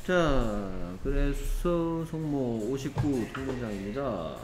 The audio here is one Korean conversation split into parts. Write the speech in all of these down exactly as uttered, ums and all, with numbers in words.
자, 그래서 성모 오십구 통문장입니다.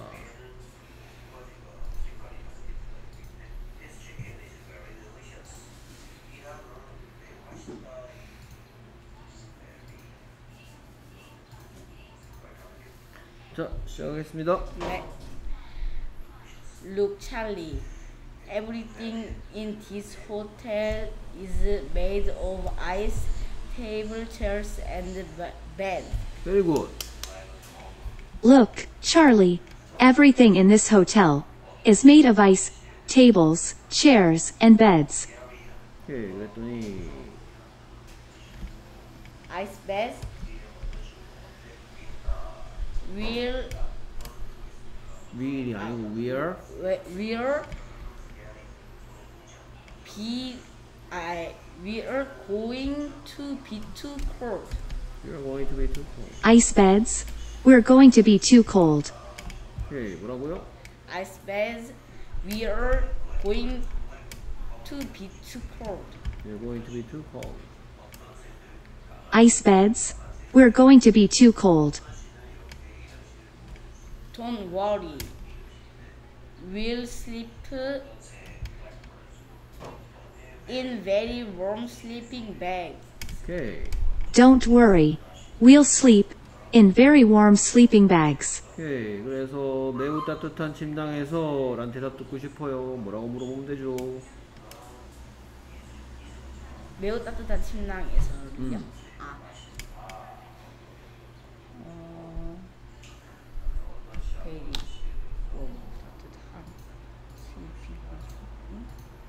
자, 시작하겠습니다. 네. Look, Charlie. Everything in this hotel is made of ice, table, chairs, and b- bed. Very good. Look, Charlie. Everything in this hotel is made of ice, tables, chairs, and beds. 오케이, 그랬더니 Ice bed will will이 아니고 where will be I we are going to be too cold. you're going to be too cold. Ice beds. We're going to be too cold. 오케이, 뭐라고요? Ice beds we are going to be too cold. You're going to be too cold. Ice beds. We're going to be too cold. Don't worry. We'll sleep in very warm sleeping bags. 오케이. Don't worry. We'll sleep in very warm sleeping bags. 오케이, 그래서 매우 따뜻한 침낭에서 란 대답 듣고 싶어요. 뭐라고 물어보면 되죠? 매우 따뜻한 침낭에서요. 음. 아. 어. very warm 따뜻한 sleeping bag. 응?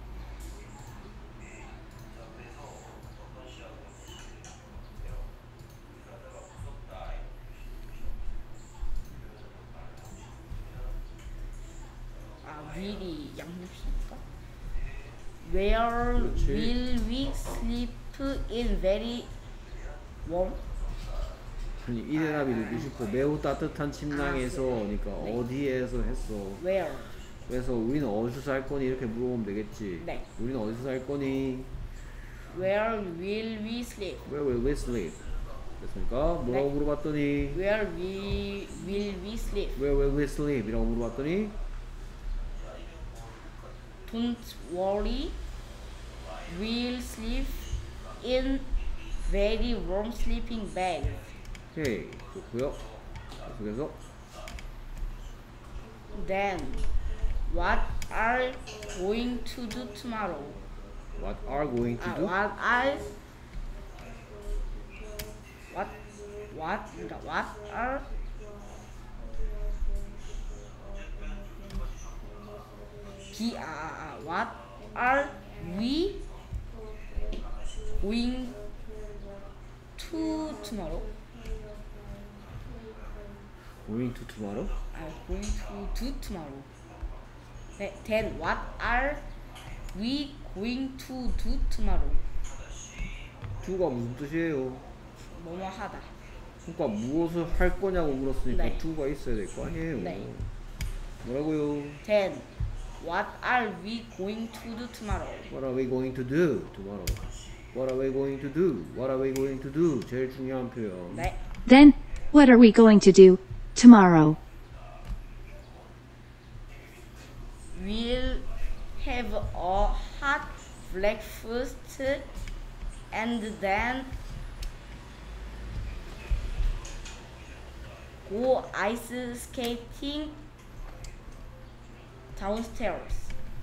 아, will이 양육시니까. Where 그렇지. will we sleep in very warm? 아니, 이 대답이 듣고 싶고 매우 따뜻한 침낭에서 그러니까 네. 어디에서 했어. Where? 그래서 우리는 어디서 살 거니 이렇게 물어보면 되겠지. 네. 우리는 어디서 살 거니? Where will we sleep? Where will we sleep? 됐습니까? 뭐라고 네. 물어봤더니 Where we will we sleep? Where will we sleep? 이라고 물어봤더니 Don't worry. We'll sleep in very warm sleeping bag. 오케이, 좋고요. 계속해서 Then, what are going to do tomorrow? What are going to 아, do? what are what what 그러니까 what are 비, 아, 아, 아, what are we going to tomorrow? Going to tomorrow? 아, going to do tomorrow. 네, then what are we going to do tomorrow? do가 무슨 뜻이에요? 뭐뭐 하다. 그러니까 무엇을 할 거냐고 물었으니까 네. do가 있어야 될 거 아니에요. 네. 뭐라고요? Then what are we going to do tomorrow? What are we going to do tomorrow? What are we going to do? What are we going to do? 제일 중요한 표현. 네. Then, what are we going to do tomorrow? We'll have a hot breakfast and then go ice skating downstairs.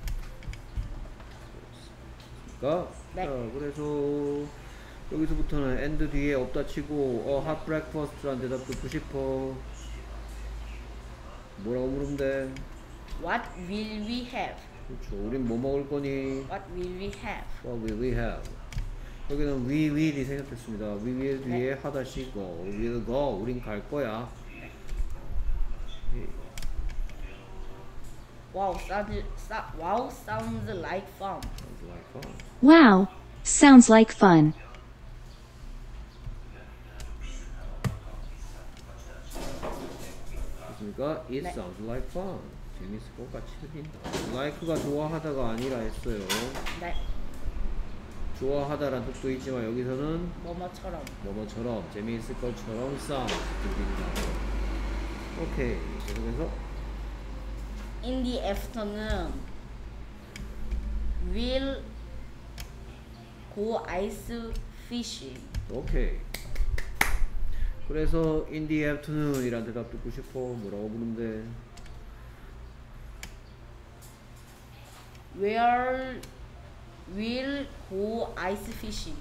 그러니까 네. 자, 그래서 여기서부터는 and 뒤에 없다 치고 어 hot breakfast라는 대답 듣고 싶어. 뭐라고 물으면 돼? What will we have? 그렇죠. 우린 뭐 먹을 거니? What will we have? What will we have? 여기는 we will이 생략됐습니다. we will 네. 뒤에 하다시 go, will go. 우린 갈 거야. Wow, sounds so, wow, sounds like fun. Sounds like fun. Wow. Sounds like fun. 됐습니까? It 네. sounds like fun. 재밌을 것 같이 들린다. like가 좋아하다가 아니라 했어요. 네. 좋아하다라는 뜻도 있지만 여기서는 뭐뭐처럼. 뭐뭐처럼 재미있을 것처럼 sound 들린다. 오케이. 계속해서 In the afternoon, we'll go ice fishing. 오케이. 그래서 in the afternoon 이란 대답 듣고 싶어. 뭐라고 부르면 돼? Where we'll go ice fishing.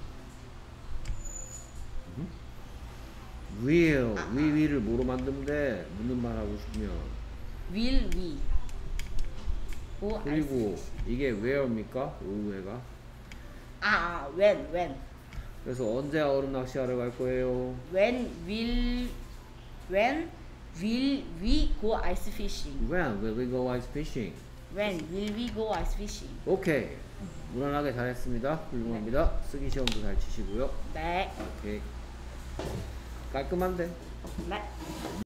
will, we will을 뭐로 만들면 돼? 묻는 말 하고 싶으면. Will we go ice 그리고 fishing? 이게 where입니까? 오후에가. 아, 아, when, when. 그래서 언제 얼음 낚시하러 갈 거예요? When will, when will we go ice fishing? When will we go ice fishing? When will we go ice fishing? 오케이. 무난하게 잘했습니다. 훌륭합니다. 쓰기 시험도 잘 치시고요. 네, 오케이. 깔끔한데? 네.